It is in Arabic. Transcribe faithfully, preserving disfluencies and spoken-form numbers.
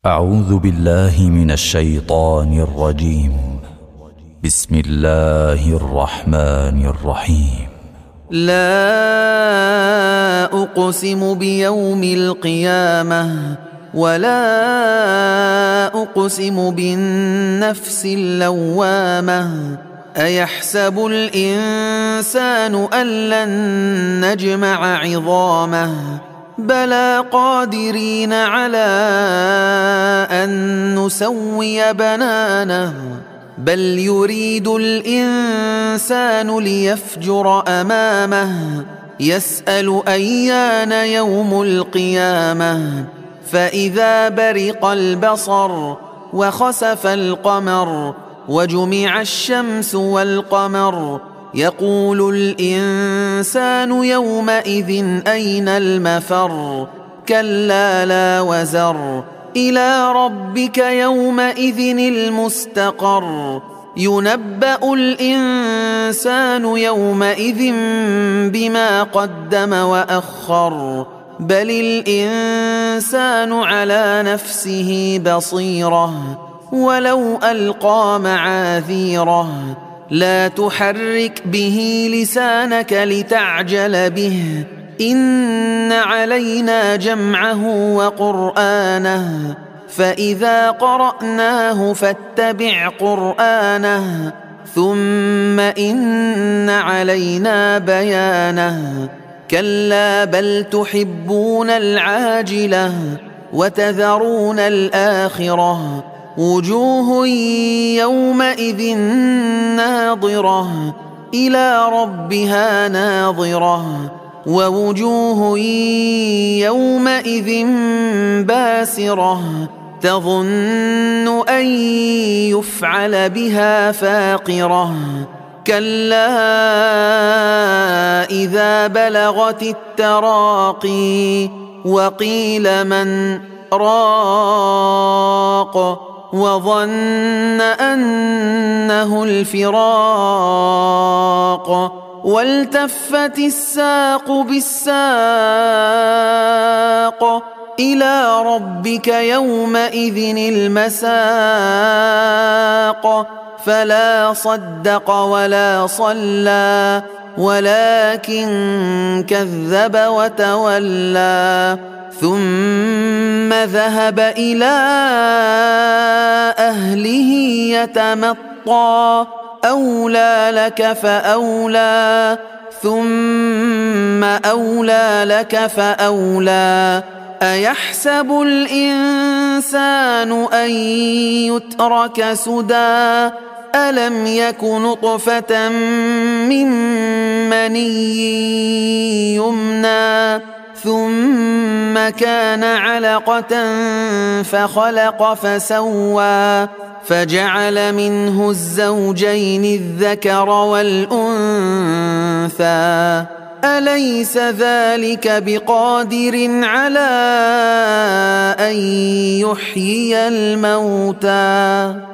أعوذ بالله من الشيطان الرجيم. بسم الله الرحمن الرحيم. لا أقسم بيوم القيامة ولا أقسم بالنفس اللوامة. أيحسب الإنسان أن لن نجمع عظامه بلى قادرين على أن نسوي بنانه بل يريد الإنسان ليفجر أمامه يسأل أيان يوم القيامة فإذا برق البصر وخسف القمر وجمع الشمس والقمر يقول الإنسان يومئذ أين المفر كلا لا وزر إلى ربك يومئذ المستقر ينبأ الإنسان يومئذ بما قدم وأخر بل الإنسان على نفسه بصيرة ولو ألقى معاذيره لا تحرك به لسانك لتعجل به إن علينا جمعه وقرآنه فإذا قرأناه فاتبع قرآنه ثم إن علينا بيانه كلا بل تحبون العاجلة وتذرون الآخرة وجوه يومئذ ناظرة إلى ربها ناظرة ووجوه يومئذ باسرة تظن أن يفعل بها فاقرة كلا إذا بلغت التراقي وقيل من راق وظن أنه الفراق والتفت الساق بالساق إلى ربك يومئذ المساق فلا صدق ولا صلى ولكن كذب وتولى ثم ذهب إلى أهله يتمطى أولى لك فأولى ثم أولى لك فأولى أيحسب الإنسان أن يترك سدى ألم يك نطفة من مني يمنى ثم كان علقة فخلق فسوى فجعل منه الزوجين الذكر والأنثى أليس ذلك بقادر على أن يحيي الموتى